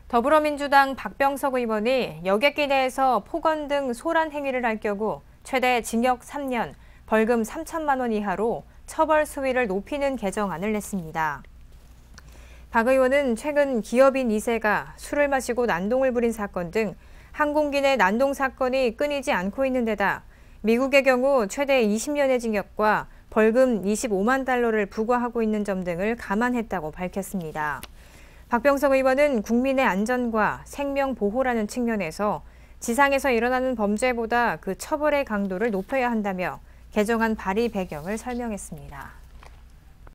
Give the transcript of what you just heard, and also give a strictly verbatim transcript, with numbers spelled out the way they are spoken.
더불어민주당 박병석 의원이 여객기 내에서 폭언 등 소란 행위를 할 경우 최대 징역 삼 년, 벌금 삼천만 원 이하로 처벌 수위를 높이는 개정안을 냈습니다. 박 의원은 최근 기업인 이 세가 술을 마시고 난동을 부린 사건 등 항공기 내 난동 사건이 끊이지 않고 있는 데다 미국의 경우 최대 이십 년의 징역과 벌금 이십오만 달러를 부과하고 있는 점 등을 감안했다고 밝혔습니다. 박병석 의원은 국민의 안전과 생명 보호라는 측면에서 지상에서 일어나는 범죄보다 그 처벌의 강도를 높여야 한다며 개정안 발의 배경을 설명했습니다.